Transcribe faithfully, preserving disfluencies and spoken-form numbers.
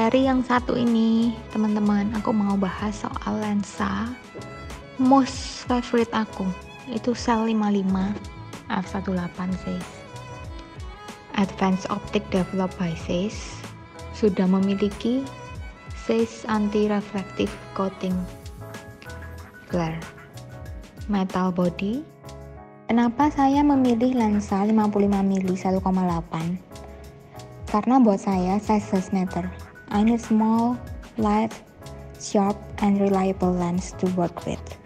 Dari yang satu ini, teman-teman, aku mau bahas soal lensa most favorite aku. Itu Sel lima puluh lima f delapan belas Zeiss. Advanced Optic developed by Zeiss sudah memiliki Zeiss anti-reflective coating glare metal body. Kenapa saya memilih lensa lima puluh lima milimeter satu koma delapan? Karena buat saya size does matter. I need small, light, sharp, and reliable lens to work with.